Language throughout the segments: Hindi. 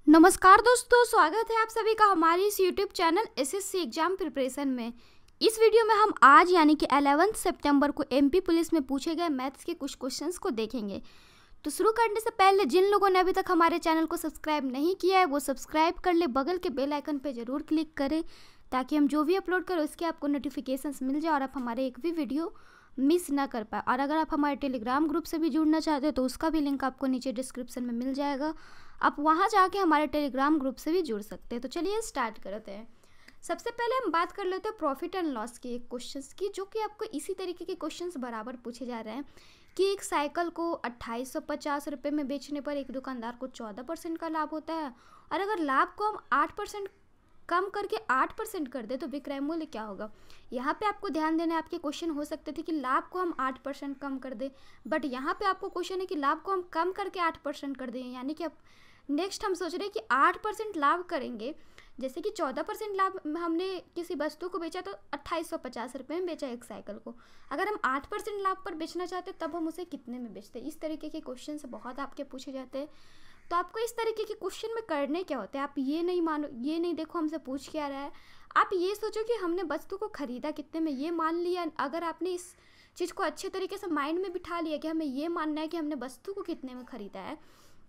नमस्कार दोस्तों, स्वागत है आप सभी का हमारे इस YouTube channel SSC exam preparation में। इस वीडियो में हम आज यानी कि 11 सितंबर को एमपी पुलिस में पूछे गए मैथ्स के कुछ क्वेश्चंस को देखेंगे। तो शुरू करने से पहले जिन लोगों ने अभी तक हमारे चैनल को सब्सक्राइब नहीं किया है वो सब्सक्राइब कर ले, बगल के बेल आइकन पर ज़रूर क्लिक करें ताकि हम जो भी अपलोड करें उसके आपको नोटिफिकेशंस मिल जाए और आप हमारे एक भी वीडियो मिस ना कर पाए। और अगर आप हमारे टेलीग्राम ग्रुप से भी जुड़ना चाहते हो तो उसका भी लिंक आपको नीचे डिस्क्रिप्शन में मिल जाएगा, आप वहाँ जाके हमारे टेलीग्राम ग्रुप से भी जुड़ सकते हैं। तो चलिए स्टार्ट करते हैं। सबसे पहले हम बात कर लेते हैं प्रॉफिट एंड लॉस के एक क्वेश्चंस की, जो कि आपको इसी तरीके के क्वेश्चंस बराबर पूछे जा रहे हैं कि एक साइकिल को 2850 रुपये में बेचने पर एक दुकानदार को 14% का लाभ होता है, और अगर लाभ को हम 8% कम करके 8% कर दे तो विक्रय मूल्य क्या होगा। यहाँ पे आपको ध्यान देना है, आपके क्वेश्चन हो सकते थे कि लाभ को हम 8% कम कर दे, बट यहाँ पे आपको क्वेश्चन है कि लाभ को हम कम करके 8% कर दें, यानी कि अब नेक्स्ट हम सोच रहे हैं कि 8% लाभ करेंगे। जैसे कि 14% लाभ हमने किसी वस्तु को बेचा तो 2850 रुपये में बेचा एक साइकिल को, अगर हम 8% लाभ पर बेचना चाहते तब हम उसे कितने में बेचते। इस तरीके के क्वेश्चन से बहुत आपके पूछे जाते हैं। तो आपको इस तरीके के क्वेश्चन में करने क्या होते हैं, आप ये नहीं मानो, ये नहीं देखो हमसे पूछ क्या रहा है, आप ये सोचो कि हमने वस्तु को खरीदा कितने में, ये मान लिया। अगर आपने इस चीज़ को अच्छे तरीके से माइंड में बिठा लिया कि हमें ये मानना है कि हमने वस्तु को कितने में खरीदा है,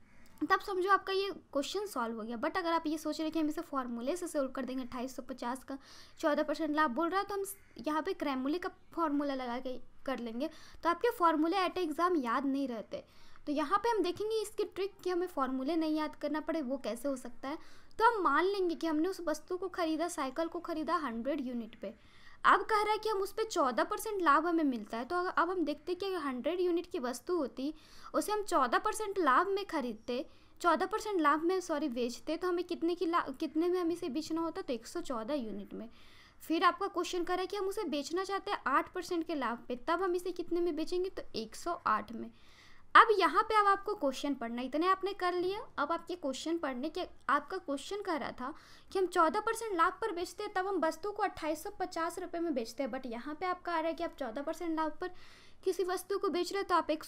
तब समझो आपका ये क्वेश्चन सॉल्व हो गया। बट अगर आप ये सोच रहे हैं कि हम इसे फॉर्मूले से सोल्व कर देंगे, 2850 का 14% लाभ बोल रहा है तो हम यहाँ पे क्रय मूल्य का फॉर्मूला लगा के कर लेंगे, तो आपके फॉर्मूले एट एग्ज़ाम याद नहीं रहते। तो यहाँ पे हम देखेंगे इसकी ट्रिक कि हमें फॉर्मूले नहीं याद करना पड़े, वो कैसे हो सकता है। तो हम मान लेंगे कि हमने उस वस्तु को खरीदा, साइकिल को खरीदा 100 यूनिट पे, अब कह रहा है कि हम उस पर 14% लाभ हमें मिलता है। तो अब हम देखते हैं कि 100 यूनिट की वस्तु होती, उसे हम 14% लाभ में खरीदते, 14% लाभ में बेचते, तो हमें कितने में हमें इसे बेचना होता, तो 114 यूनिट में। फिर आपका क्वेश्चन कर रहा है कि हम उसे बेचना चाहते हैं 8% के लाभ पे, तब हम इसे कितने में बेचेंगे, तो 108 में। अब यहाँ पे अब आपको क्वेश्चन पढ़ना, इतने आपने कर लिया। अब आपके क्वेश्चन पढ़ने के, आपका क्वेश्चन कह रहा था कि हम 14% लाभ पर बेचते हैं, तब हम वस्तु को 2850 रुपये में बेचते हैं, बट यहाँ पे आपका आ रहा है कि आप 14% लाभ पर किसी वस्तु को बेच रहे हैं तो आप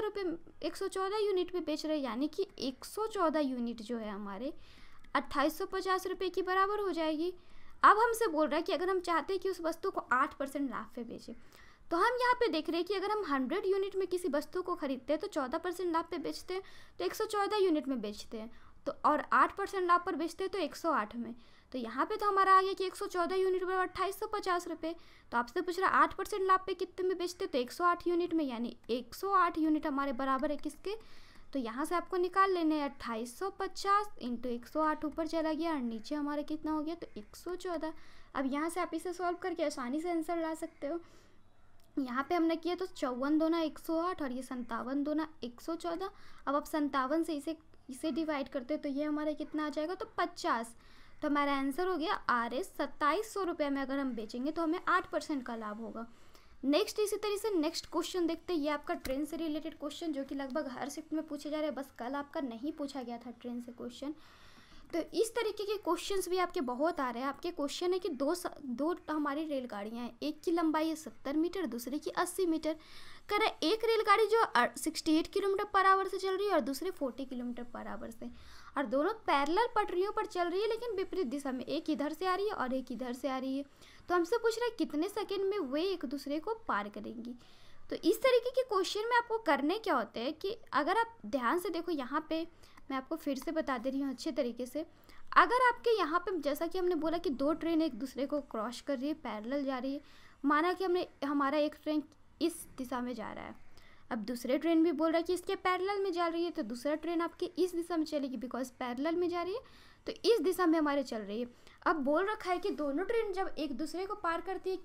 114 यूनिट पे बेच रहे हैं, यानी कि 114 यूनिट जो है हमारे 2850 रुपये की बराबर हो जाएगी। अब हमसे बोल रहा है कि अगर हम चाहते हैं कि उस वस्तु को 8% लाभ पे बेचें, तो हम यहाँ पे देख रहे हैं कि अगर हम 100 यूनिट में किसी वस्तु को खरीदते हैं तो 14% लाभ पे बेचते हैं तो 114 यूनिट में बेचते हैं, तो और 8% लाभ पर बेचते हैं तो 108 में। तो यहाँ पे तो हमारा आ गया कि 114 यूनिट बराबर 2850 रुपये। तो आपसे पूछ रहा है 8% लाभ पे कितने में बेचते हैं, तो 108 यूनिट में, यानी 108 यूनिट हमारे बराबर है किसके, तो यहाँ से आपको निकाल लेने 2850 इंटू 108 ऊपर चला गया और नीचे हमारा कितना हो गया, तो 114। अब यहाँ से आप इसे सॉल्व करके आसानी से आंसर ला सकते हो। यहाँ पे हमने किया तो 54 दूना 108 और ये 57 दूना 114। अब आप 57 से इसे डिवाइड करते हो तो ये हमारा कितना आ जाएगा, तो 50। तो हमारा आंसर हो गया RS 2700 रुपये में अगर हम बेचेंगे तो हमें 8% का लाभ होगा। नेक्स्ट इसी तरह से नेक्स्ट क्वेश्चन देखते हैं। ये आपका ट्रेन से रिलेटेड क्वेश्चन जो कि लगभग हर शिफ्ट में पूछे जा रहे हैं, बस कल आपका नहीं पूछा गया था ट्रेन से क्वेश्चन। तो इस तरीके के क्वेश्चंस भी आपके बहुत आ रहे हैं। आपके क्वेश्चन है कि दो हमारी रेलगाड़ियाँ हैं, एक की लंबाई है 70 मीटर, दूसरे की 80 मीटर। कह रहा है एक रेलगाड़ी जो 68 किलोमीटर पर आवर से चल रही है और दूसरे 40 किलोमीटर पर आवर से, और दोनों पैरेलल पटरियों पर चल रही है लेकिन विपरीत दिशा में, एक इधर से आ रही है और एक इधर से आ रही है। तो हमसे पूछ रहा है कितने सेकेंड में वे एक दूसरे को पार करेंगी। तो इस तरीके के क्वेश्चन में आपको करने क्या होते हैं कि अगर आप ध्यान से देखो, यहाँ पे मैं आपको फिर से बता दे रही हूँ अच्छे तरीके से। अगर आपके यहाँ पे जैसा कि हमने बोला कि दो ट्रेन एक दूसरे को क्रॉस कर रही है, पैरेलल जा रही है, माना कि हमारा एक ट्रेन इस दिशा में जा रहा है, अब दूसरे ट्रेन भी बोल रहा है कि इसके पैरेलल में जा रही है, तो दूसरा ट्रेन आपके इस दिशा में चलेगी, बिकॉज पैरेलल में जा रही है तो इस दिशा में हमारे चल रही है। अब बोल रखा है कि दोनों ट्रेन जब एक दूसरे को पार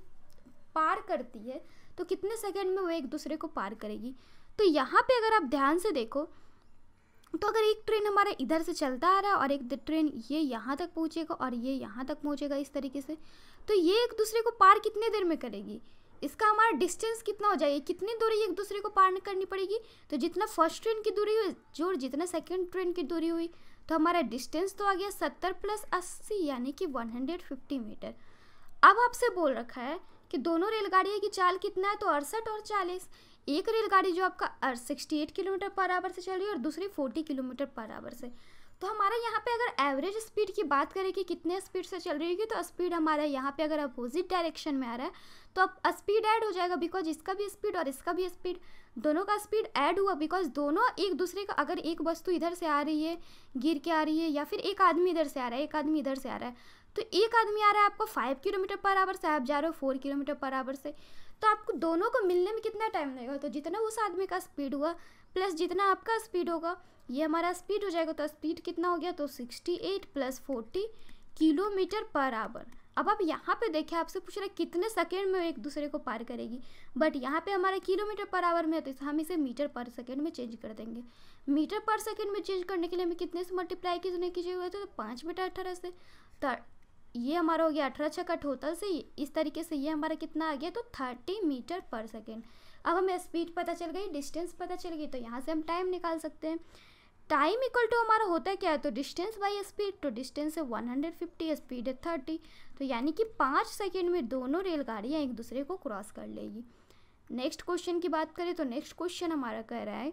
करती है तो कितने सेकेंड में वो एक दूसरे को पार करेगी। तो यहाँ पे अगर आप ध्यान से देखो तो अगर एक ट्रेन हमारा इधर से चलता आ रहा है और एक ट्रेन ये यहाँ तक पहुँचेगा और ये यहाँ तक पहुँचेगा इस तरीके से, तो ये एक दूसरे को पार कितने देर में करेगी, इसका हमारा डिस्टेंस कितना हो जाएगा, कितनी दूरी एक दूसरे को पार करनी पड़ेगी। तो जितना फर्स्ट ट्रेन की दूरी हुई जो जितना सेकेंड ट्रेन की दूरी हुई, तो हमारा डिस्टेंस तो आ गया 70 + 80 यानी कि 150 मीटर। अब आपसे बोल रखा है कि दोनों रेलगाड़ियों की चाल कितना है, तो 68 और 40। एक रेलगाड़ी जो आपका 68 किलोमीटर पर आवर से चल रही है और दूसरी 40 किलोमीटर पर आवर से, तो हमारा यहाँ पे अगर एवरेज स्पीड की बात करें कि कितने स्पीड से चल रही होगी, तो स्पीड हमारा यहाँ पे अगर अपोजिट डायरेक्शन में आ रहा है तो अब स्पीड ऐड हो जाएगा, बिकॉज इसका भी स्पीड और इसका भी स्पीड, दोनों का स्पीड ऐड हुआ, बिकॉज दोनों एक दूसरे का, अगर एक वस्तु इधर से आ रही है गिर के आ रही है, या फिर एक आदमी इधर से आ रहा है एक आदमी इधर से आ रहा है, तो एक आदमी आ रहा है आपको 5 किलोमीटर पर आवर से, आप जा रहे हो 4 किलोमीटर पर आवर से, तो आपको दोनों को मिलने में कितना टाइम लगेगा, तो जितना उस आदमी का स्पीड हुआ प्लस जितना आपका स्पीड होगा ये हमारा स्पीड हो जाएगा। तो स्पीड कितना हो गया, तो 68 + 40 किलोमीटर पर आवर। अब आप यहाँ पे देखें, आपसे पूछ रहे कितने सेकेंड में एक दूसरे को पार करेगी, बट यहाँ पे हमारे किलोमीटर पर आवर में है तो हम इसे मीटर पर सेकेंड में चेंज कर देंगे। मीटर पर सेकेंड में चेंज करने के लिए हमें कितने से मल्टीप्लाई करने की जरूरत है, तो 5/18 से। तो ये हमारा हो गया 18 का टोटल से, इस तरीके से ये हमारा कितना आ गया, तो 30 मीटर पर सेकेंड। अब हमें स्पीड पता चल गई, डिस्टेंस पता चल गई, तो यहाँ से हम टाइम निकाल सकते हैं। टाइम इक्वल टू हमारा होता है क्या है, तो डिस्टेंस बाई स्पीड, तो डिस्टेंस है 150, स्पीड है 30, तो यानी कि 5 सेकेंड में दोनों रेलगाड़ियाँ एक दूसरे को क्रॉस कर लेगी। नेक्स्ट क्वेश्चन की बात करें तो नेक्स्ट क्वेश्चन हमारा कह रहा है,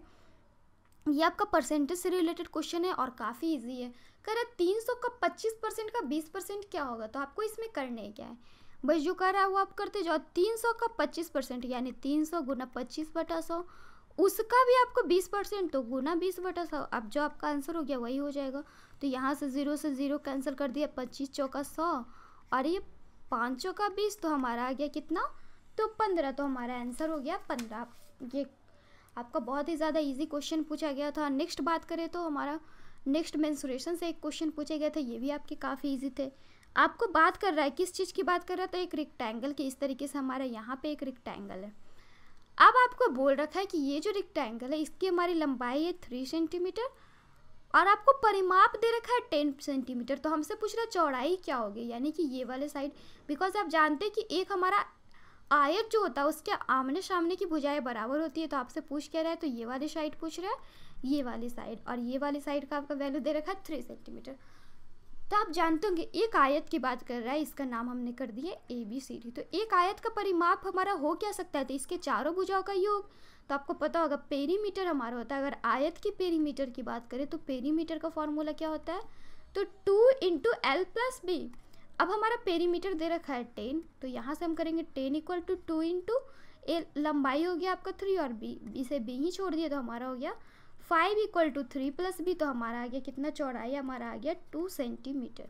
ये आपका परसेंटेज से रिलेटेड क्वेश्चन है और काफ़ी इजी है। कह रहा है 300 का 25% का 20% क्या होगा, तो आपको इसमें करने क्या है, बस जो कर रहा है वो आप करते जाओ। 300 का 25% यानी 300 गुना 25/100, उसका भी आपको 20%, तो गुना 20/100। अब जो आपका आंसर हो गया वही हो जाएगा। तो यहाँ से 0 से 0 कैंसिल कर दिया, 25 चौका 100 और ये 5 चौका 20, तो हमारा आ गया कितना, तो 15। तो हमारा आंसर हो गया 15। ये आपका बहुत ही ज़्यादा इजी क्वेश्चन पूछा गया था। नेक्स्ट बात करें तो हमारा नेक्स्ट मेंसुरेशन से एक क्वेश्चन पूछे गए थे, ये भी आपके काफ़ी इजी थे। आपको बात कर रहा है, किस चीज़ की बात कर रहा है, तो एक रेक्टेंगल की। इस तरीके से हमारा यहाँ पे एक रेक्टेंगल है। अब आपको बोल रखा है कि ये जो रेक्टेंगल है इसकी हमारी लंबाई है 3 सेंटीमीटर और आपको परिमाप दे रखा है 10 सेंटीमीटर। तो हमसे पूछ रहा है चौड़ाई क्या होगी, यानी कि ये वाले साइड, बिकॉज आप जानते हैं कि एक हमारा आयत जो होता है उसके आमने सामने की भुजाएं बराबर होती है। तो आपसे पूछ क्या रहा है, तो ये वाली साइड पूछ रहा है, ये वाली साइड, और ये वाली साइड का आपका वैल्यू दे रखा है 3 सेंटीमीटर। तो आप जानते होंगे एक आयत की बात कर रहा है, इसका नाम हमने कर दिया ABCD। तो एक आयत का परिमाप हमारा हो क्या सकता है, तो इसके चारों भुजाओं का योग। तो आपको पता होगा पेरीमीटर हमारा होता है, अगर आयत की पेरीमीटर की बात करें तो पेरीमीटर का फॉर्मूला क्या होता है, तो 2 × L + B। अब हमारा पेरीमीटर दे रखा है 10, तो यहाँ से हम करेंगे 10 = 2 × A, लंबाई हो गया आपका 3 और B, इसे B ही छोड़ दिया तो हमारा हो गया 5 = 3 + B। तो हमारा आ गया कितना, चौड़ाई हमारा आ गया 2 सेंटीमीटर।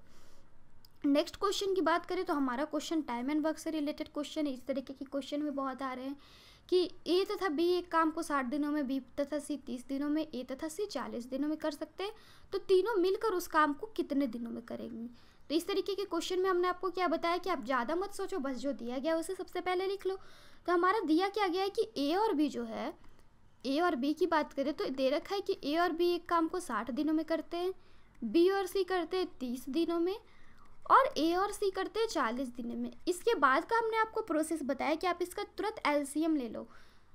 नेक्स्ट क्वेश्चन की बात करें तो हमारा क्वेश्चन टाइम एंड वर्क से रिलेटेड क्वेश्चन है। इस तरीके के क्वेश्चन भी बहुत आ रहे हैं कि A तथा B एक काम को 60 दिनों में, B तथा C 30 दिनों में, A तथा C 40 दिनों में कर सकते हैं, तो तीनों मिलकर उस काम को कितने दिनों में करेंगे। तो इस तरीके के क्वेश्चन में हमने आपको क्या बताया कि आप ज़्यादा मत सोचो, बस जो दिया गया उसे सबसे पहले लिख लो। तो हमारा दिया क्या गया है कि A और B जो है, A और B की बात करें तो दे रखा है कि A और B एक काम को 60 दिनों में करते हैं, B और C करते हैं 30 दिनों में, और A और C करते हैं 40 दिनों में। इसके बाद का हमने आपको प्रोसेस बताया कि आप इसका तुरंत LCM ले लो।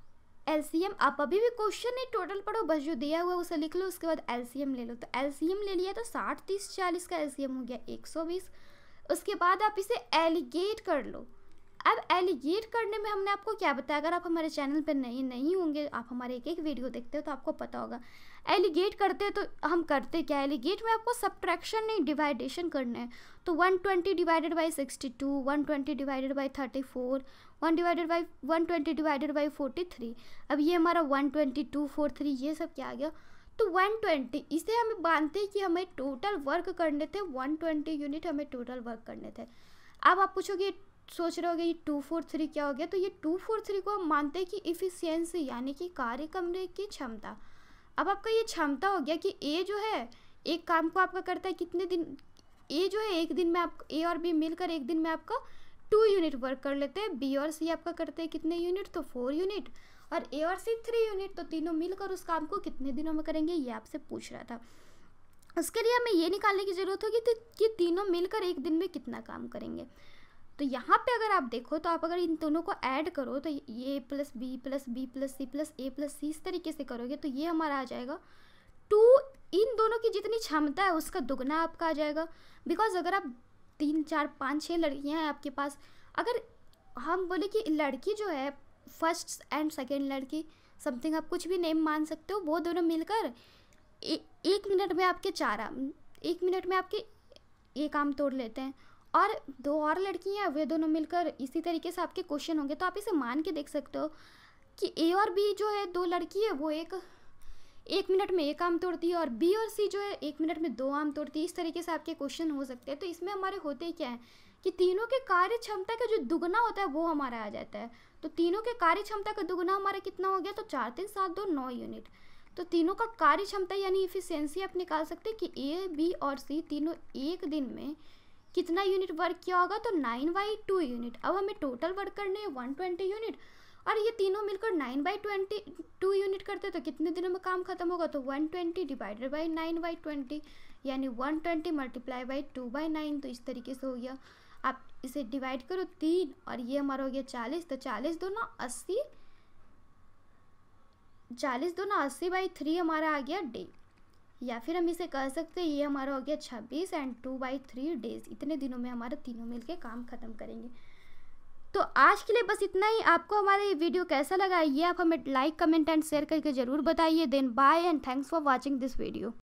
LCM आप अभी भी क्वेश्चन नहीं टोटल पढ़ो, बस जो दिया हुआ है उसे लिख लो, उसके बाद LCM ले लो। तो LCM ले लिया तो 60, 30, 40 का LCM हो गया 120। उसके बाद आप इसे एलिगेट कर लो। अब एलिगेट करने में हमने आपको क्या बताया, अगर आप हमारे चैनल पर नहीं होंगे, आप हमारे एक वीडियो देखते हो तो आपको पता होगा। एलिगेट करते तो हम करते क्या, एलिगेट में आपको सब्ट्रैक्शन नहीं डिवाइडेशन करना है। तो 120 / 62, 120 / 34, 120 / 43। अब ये हमारा 122, 43 ये सब क्या आ गया, तो 120। इसे हमें मानते हैं कि हमें टोटल वर्क करने थे 120 यूनिट, हमें टोटल वर्क करने थे। अब आप पूछोगे, सोच रहे होगे ये 243 क्या हो गया, तो ये 243 को हम मानते हैं कि इफिशियंसी यानी कि कार्य करने की क्षमता। अब आपका ये क्षमता हो गया कि A जो है एक काम को आपका करता है कितने दिन, A जो है एक दिन में आप A और B मिलकर एक दिन में आपका 2 यूनिट वर्क कर लेते हैं। B और C आपका करते हैं कितने यूनिट, तो 4 यूनिट, और A और C 3 यूनिट, तो तीनों मिलकर उस काम को कितने दिनों में करेंगे, ये आपसे पूछ रहा था। उसके लिए हमें ये निकालने की ज़रूरत होगी कि तीनों मिलकर एक दिन में कितना काम करेंगे। तो यहाँ पे अगर आप देखो तो आप अगर इन दोनों को ऐड करो तो A + B + B + C + A + C इस तरीके से करोगे तो ये हमारा आ जाएगा 2। इन दोनों की जितनी क्षमता है उसका दुगना आपका आ जाएगा। बिकॉज अगर आप 3, 4, 5, 6 लड़कियाँ हैं आपके पास, अगर हम बोले कि लड़की जो है फर्स्ट एंड सेकेंड लड़की, समथिंग आप कुछ भी नेम मान सकते हो, वो दोनों मिलकर 1 मिनट में आपके 1 मिनट में आपके ये काम तोड़ लेते हैं। और 2 और लड़कियाँ, वे दोनों मिलकर इसी तरीके से आपके क्वेश्चन होंगे। तो आप इसे मान के देख सकते हो कि ए और बी जो है 2 लड़की है, वो 1 मिनट में एक आम तोड़ती है, और बी और सी जो है 1 मिनट में 2 आम तोड़ती है। इस तरीके से आपके क्वेश्चन हो सकते हैं। तो इसमें हमारे होते क्या है कि तीनों के कार्य क्षमता का जो दुगना होता है वो हमारा आ जाता है। तो तीनों के कार्य क्षमता का दुगना हमारा कितना हो गया, तो 4 3 7 2 9 यूनिट। तो तीनों का कार्य क्षमता यानी इफिशियंसी आप निकाल सकते हैं कि ए, बी और सी तीनों एक दिन में कितना यूनिट वर्क किया होगा, तो 9/2 यूनिट। अब हमें टोटल वर्क करने हैं 120 यूनिट, और ये तीनों मिलकर 9/22 यूनिट करते तो कितने दिनों में काम खत्म होगा, तो 120 डिवाइडेड बाई 9/20 यानी 120 मल्टीप्लाई बाई 2/9। तो इस तरीके से हो गया। आप इसे डिवाइड करो 3 और ये हमारा हो गया 40। तो 40 दूना 80, 40 दूना 80/3 हमारा आ गया डे। या फिर हम इसे कह सकते हैं ये हमारा हो गया 26 एंड 2/3 डेज। इतने दिनों में हमारा तीनों मिलके काम खत्म करेंगे। तो आज के लिए बस इतना ही। आपको हमारा ये वीडियो कैसा लगा ये आप हमें लाइक, कमेंट एंड शेयर करके ज़रूर बताइए। Then bye and thanks for watching this video.